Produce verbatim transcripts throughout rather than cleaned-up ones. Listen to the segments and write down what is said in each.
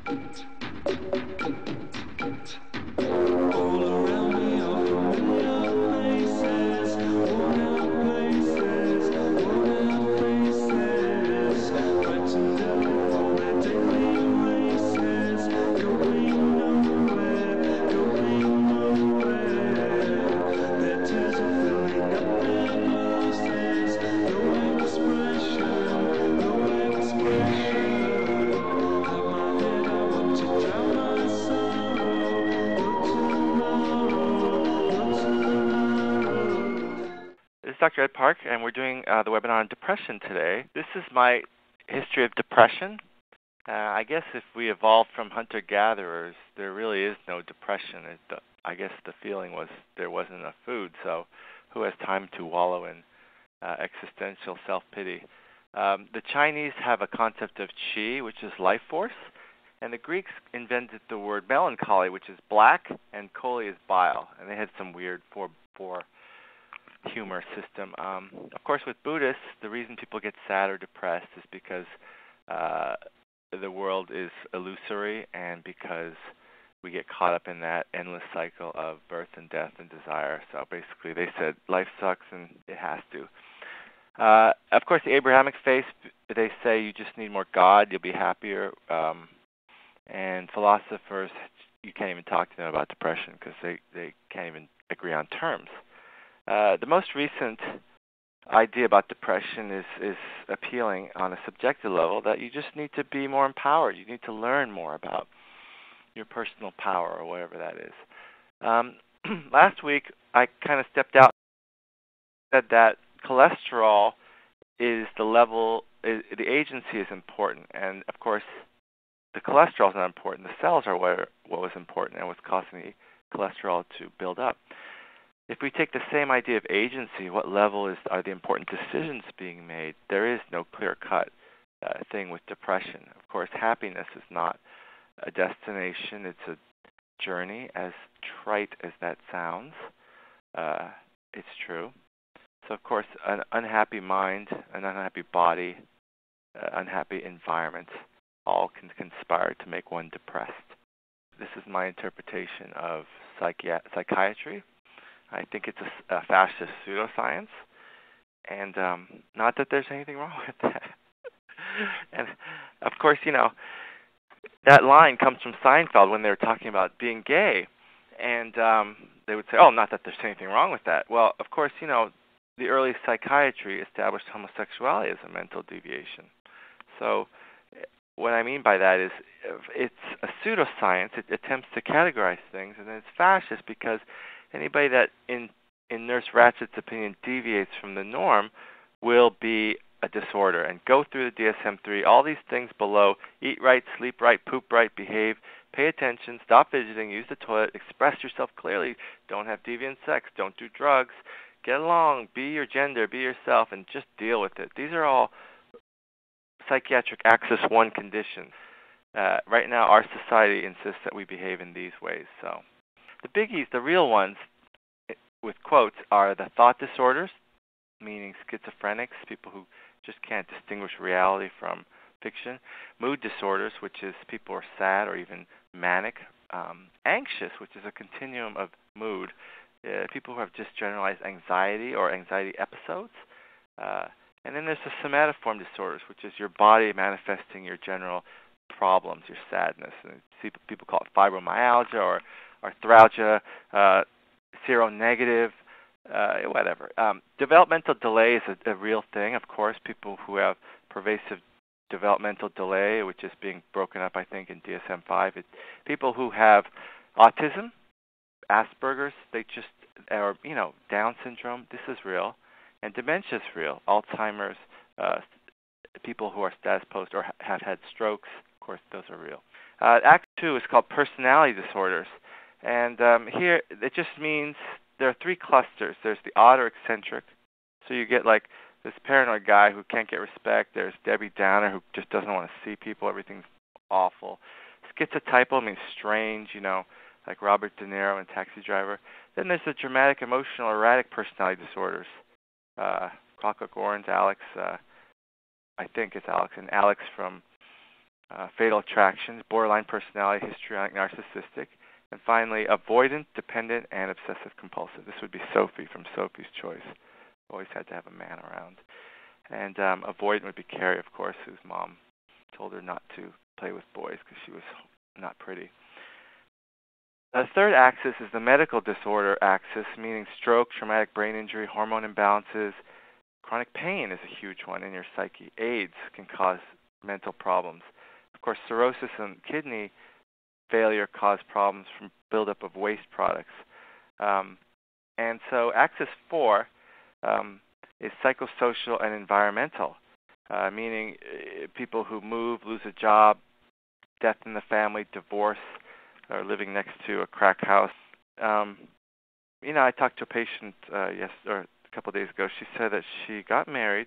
This is Doctor Ed Park, and we're doing uh, the webinar on depression today. This is my history of depression. Uh, I guess if we evolved from hunter-gatherers, there really is no depression. It, the, I guess the feeling was there wasn't enough food, so who has time to wallow in uh, existential self-pity? Um, the Chinese have a concept of qi, which is life force, and the Greeks invented the word melancholy, which is black, and chole is bile, and they had some weird four, four humor system. Um, of course, with Buddhists, the reason people get sad or depressed is because uh, the world is illusory and because we get caught up in that endless cycle of birth and death and desire. So basically, they said life sucks and it has to. Uh, of course, the Abrahamic faith, they say you just need more God, you'll be happier. Um, and philosophers, you can't even talk to them about depression because they, they can't even agree on terms. Uh, the most recent idea about depression is, is appealing on a subjective level, that you just need to be more empowered. You need to learn more about your personal power or whatever that is. Um, last week, I kind of stepped out and said that cholesterol is the level, is, the agency is important. And, of course, the cholesterol is not important. The cells are what, what was important and what's causing the cholesterol to build up. If we take the same idea of agency, what level is are the important decisions being made? There is no clear-cut uh, thing with depression. Of course, happiness is not a destination. It's a journey, as trite as that sounds. Uh, it's true. So, of course, an unhappy mind, an unhappy body, uh, unhappy environment all can conspire to make one depressed. This is my interpretation of psychi- psychiatry. I think it's a, a fascist pseudoscience, and um, not that there's anything wrong with that. And, of course, you know, that line comes from Seinfeld when they were talking about being gay, and um, they would say, oh, not that there's anything wrong with that. Well, of course, you know, the early psychiatry established homosexuality as a mental deviation. So what I mean by that is it's a pseudoscience. It attempts to categorize things, and then it's fascist because anybody that, in, in Nurse Ratchet's opinion, deviates from the norm will be a disorder. And go through the D S M three, all these things below: eat right, sleep right, poop right, behave, pay attention, stop fidgeting, use the toilet, express yourself clearly, don't have deviant sex, don't do drugs, get along, be your gender, be yourself, and just deal with it. These are all psychiatric Axis one conditions. Uh, right now, our society insists that we behave in these ways. So the biggies, the real ones, with quotes, are the thought disorders, meaning schizophrenics, people who just can't distinguish reality from fiction. Mood disorders, which is people are sad or even manic. Um, anxious, which is a continuum of mood. Uh, people who have just generalized anxiety or anxiety episodes. Uh, and then there's the somatoform disorders, which is your body manifesting your general problems, your sadness. And people call it fibromyalgia or arthralgia, uh, seronegative, uh, whatever. Um, developmental delay is a, a real thing, of course. People who have pervasive developmental delay, which is being broken up, I think, in D S M five. It, people who have autism, Asperger's, they just, or, you know, Down syndrome, this is real. And dementia is real. Alzheimer's, uh, people who are status post or ha- have had strokes, of course, those are real. Uh, Act two is called personality disorders. And um, here, it just means there are three clusters. There's the odd or eccentric. So you get like this paranoid guy who can't get respect. There's Debbie Downer who just doesn't want to see people. Everything's awful. Schizotypal means strange, you know, like Robert De Niro in Taxi Driver. Then there's the dramatic, emotional, erratic personality disorders. Uh, Clockwork Orange, Alex, uh, I think it's Alex, and Alex from uh, fatal attractions, borderline personality, histrionic, narcissistic, and finally, avoidant, dependent, and obsessive compulsive. This would be Sophie from Sophie's Choice. Always had to have a man around. And um, avoidant would be Carrie, of course, whose mom told her not to play with boys because she was not pretty. The third axis is the medical disorder axis, meaning stroke, traumatic brain injury, hormone imbalances. Chronic pain is a huge one in your psyche. AIDS can cause mental problems. Of course, cirrhosis and kidney failure cause problems from buildup of waste products. Um, and so axis four um, is psychosocial and environmental, uh, meaning uh, people who move, lose a job, death in the family, divorce, or living next to a crack house. Um, you know, I talked to a patient uh, yes, or a couple of days ago. She said that she got married,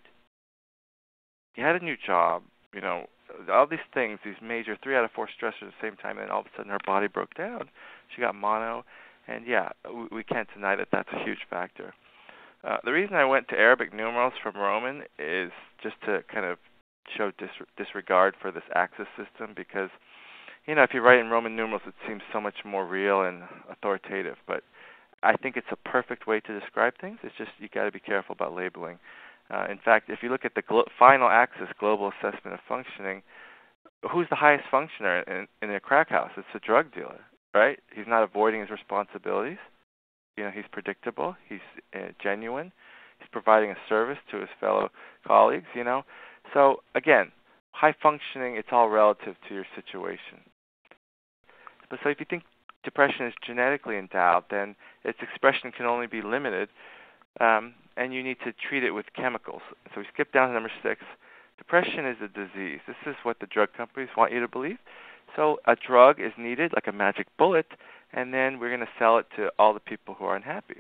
she had a new job, you know, all these things, these major three out of four stressors at the same time, and all of a sudden her body broke down. She got mono, and yeah, we, we can't deny that that's a huge factor. Uh, the reason I went to Arabic numerals from Roman is just to kind of show dis- disregard for this axis system, because, you know, if you write in Roman numerals, it seems so much more real and authoritative. But I think it's a perfect way to describe things. It's just you got to be careful about labeling. Uh, in fact, if you look at the glo- final axis, global assessment of functioning, who's the highest functioner in, in a crack house? It's a drug dealer, right? He's not avoiding his responsibilities. You know, he's predictable. He's uh, genuine. He's providing a service to his fellow colleagues, you know. So, again, high functioning, it's all relative to your situation. But so if you think depression is genetically endowed, then its expression can only be limited, um, and you need to treat it with chemicals. So we skip down to number six. Depression is a disease. This is what the drug companies want you to believe. So a drug is needed, like a magic bullet, and then we're going to sell it to all the people who are unhappy.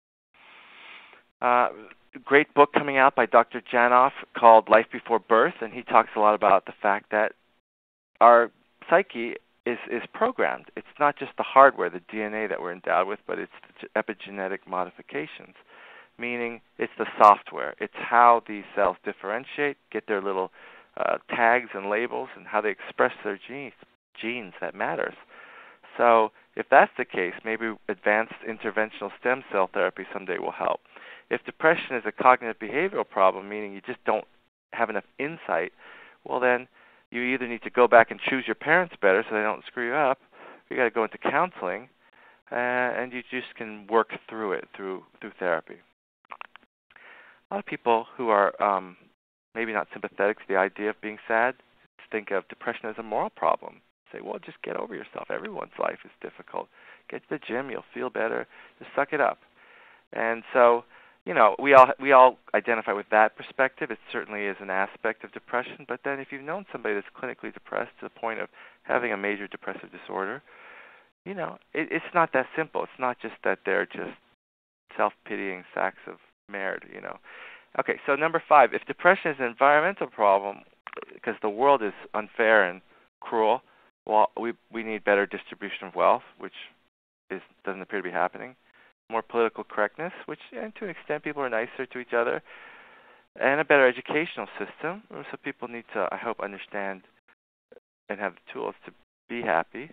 Uh, great book coming out by Doctor Janoff called Life Before Birth, and he talks a lot about the fact that our psyche is, is programmed. It's not just the hardware, the D N A that we're endowed with, but it's the epigenetic modifications, meaning it's the software. It's how these cells differentiate, get their little uh, tags and labels, and how they express their genes, genes that matters. So if that's the case, maybe advanced interventional stem cell therapy someday will help. If depression is a cognitive behavioral problem, meaning you just don't have enough insight, well then you either need to go back and choose your parents better so they don't screw you up, or you got to go into counseling, uh, and you just can work through it through through therapy. A lot of people who are um, maybe not sympathetic to the idea of being sad think of depression as a moral problem. Say, well, just get over yourself. Everyone's life is difficult. Get to the gym, you'll feel better. Just suck it up. And so, you know, we all we all identify with that perspective. It certainly is an aspect of depression. But then if you've known somebody that's clinically depressed to the point of having a major depressive disorder, you know, it, it's not that simple. It's not just that they're just self-pitying sacks of merde, you know. Okay, so number five, if depression is an environmental problem because the world is unfair and cruel, well, we we need better distribution of wealth, which is doesn't appear to be happening. More political correctness, which yeah, to an extent people are nicer to each other, and a better educational system. So people need to, I hope, understand and have the tools to be happy.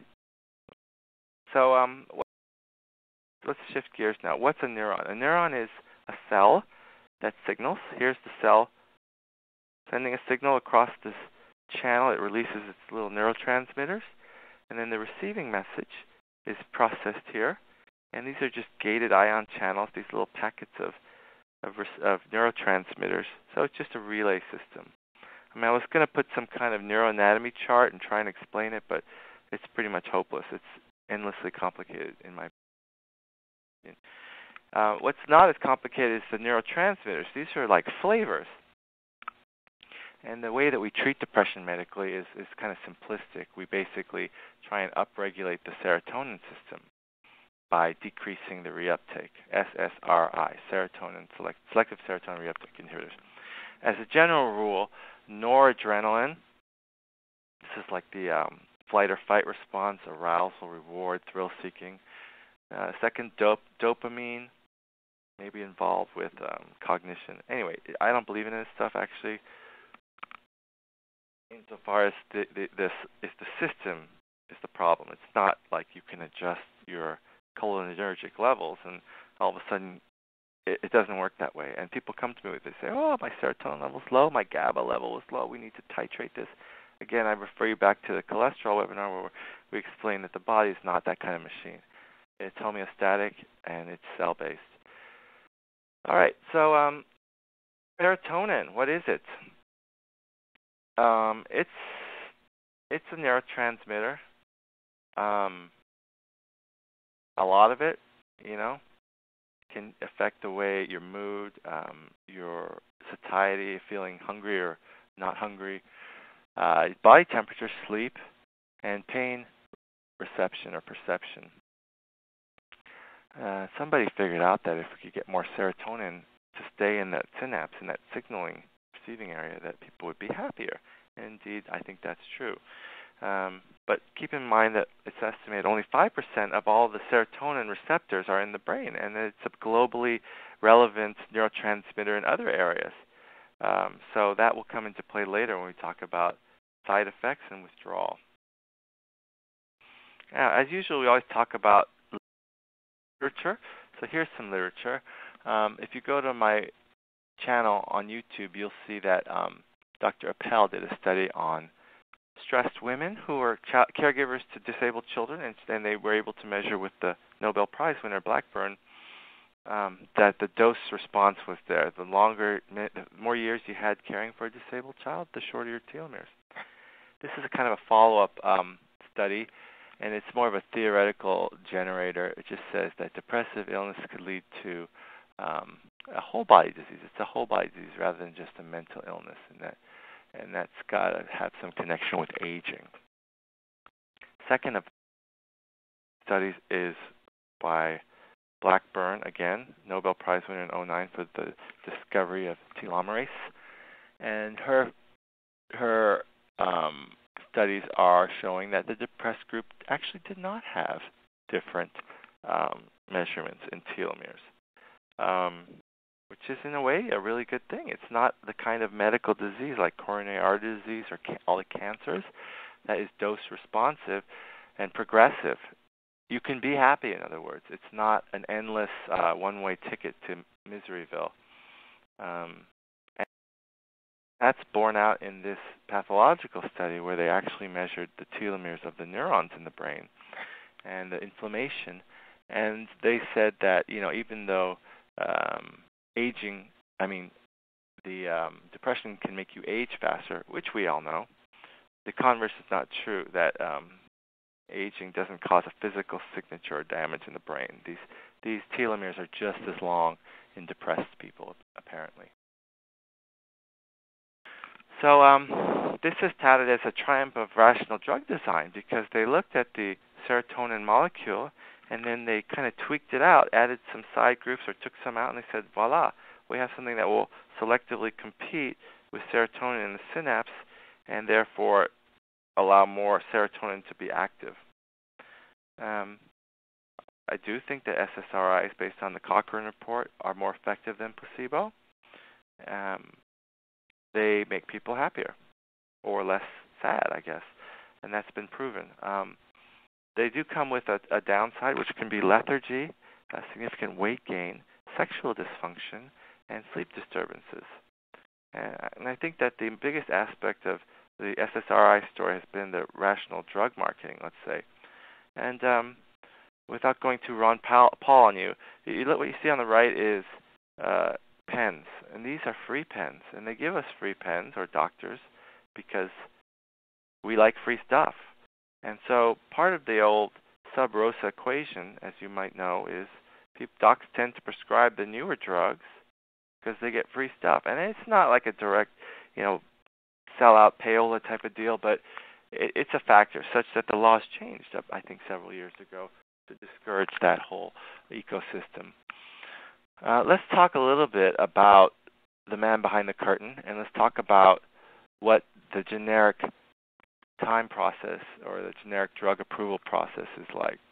So um, let's shift gears now. What's a neuron? A neuron is a cell that signals. Here's the cell sending a signal across this channel. It releases its little neurotransmitters, and then the receiving message is processed here. And these are just gated ion channels, these little packets of, of, of neurotransmitters. So it's just a relay system. I mean, I was going to put some kind of neuroanatomy chart and try and explain it, but it's pretty much hopeless. It's endlessly complicated in my opinion. Uh, what's not as complicated is the neurotransmitters. These are like flavors. And the way that we treat depression medically is, is kind of simplistic. We basically try and upregulate the serotonin system by decreasing the reuptake, S S R I, serotonin, select, selective serotonin reuptake inhibitors. As a general rule, noradrenaline, this is like the um, flight or fight response, arousal, reward, thrill-seeking. Uh, second, dop- dopamine, maybe involved with um, cognition. Anyway, I don't believe in this stuff, actually. insofar as the, the, this is the system is the problem. It's not like you can adjust your cholinergic levels and all of a sudden it, it doesn't work that way. And people come to me with this, they say, oh, my serotonin level's low, my GABA level is low, we need to titrate this. Again, I refer you back to the cholesterol webinar where we explain that the body is not that kind of machine. It's homeostatic and it's cell-based. All right, so um, serotonin, what is it? Um, it's it's a neurotransmitter. Um, a lot of it, you know, can affect the way your mood, um, your satiety, feeling hungry or not hungry, uh, body temperature, sleep, and pain reception or perception. Uh, somebody figured out that if we could get more serotonin to stay in that synapse, in that signaling receiving area, that people would be happier. And indeed, I think that's true. Um, but keep in mind that it's estimated only five percent of all the serotonin receptors are in the brain, and it's a globally relevant neurotransmitter in other areas. Um, so that will come into play later when we talk about side effects and withdrawal. Now, as usual, we always talk about literature. So here's some literature. Um, if you go to my channel on YouTube, you'll see that um, Doctor Appel did a study on stressed women who were ch- caregivers to disabled children, and, and they were able to measure with the Nobel Prize winner Blackburn um, that the dose response was there. The longer, the more years you had caring for a disabled child, the shorter your telomeres. This is a kind of a follow-up um, study, and it's more of a theoretical generator. It just says that depressive illness could lead to um, a whole body disease. It's a whole body disease rather than just a mental illness, and that and that's got to have some connection with aging. Second of studies is by Blackburn, again, Nobel Prize winner in oh nine for the discovery of telomerase, and her her um, studies are showing that the depressed group actually did not have different um, measurements in telomeres, um, which is in a way a really good thing. It's not the kind of medical disease like coronary artery disease or ca- all the cancers that is dose responsive and progressive. You can be happy, in other words. It's not an endless uh, one-way ticket to Miseryville. Um, and that's borne out in this pathological study where they actually measured the telomeres of the neurons in the brain and the inflammation. And they said that, you know, even though um, aging, I mean, the um, depression can make you age faster, which we all know, the converse is not true, that um, aging doesn't cause a physical signature or damage in the brain. These these telomeres are just as long in depressed people, apparently. So um, this is touted as a triumph of rational drug design because they looked at the serotonin molecule and then they kind of tweaked it out, added some side groups or took some out, and they said, voila, we have something that will selectively compete with serotonin in the synapse and therefore allow more serotonin to be active. Um, I do think that S S R Is, based on the Cochrane report, are more effective than placebo. Um, they make people happier or less sad, I guess, and that's been proven. Um, they do come with a, a downside, which can be lethargy, a significant weight gain, sexual dysfunction, and sleep disturbances. And, and I think that the biggest aspect of the S S R I story has been the rational drug marketing, let's say. And um, without going too Ron Paul, Paul on you, you, what you see on the right is uh, pens, and these are free pens, and they give us free pens, or doctors, because we like free stuff. And so part of the old sub rosa equation, as you might know, is people, docs tend to prescribe the newer drugs because they get free stuff. And it's not like a direct, you know, sell-out payola type of deal, but it, it's a factor such that the laws changed, I think, several years ago to discourage that whole ecosystem. Uh, let's talk a little bit about the man behind the curtain, and let's talk about what the generic time process or the generic drug approval process is like.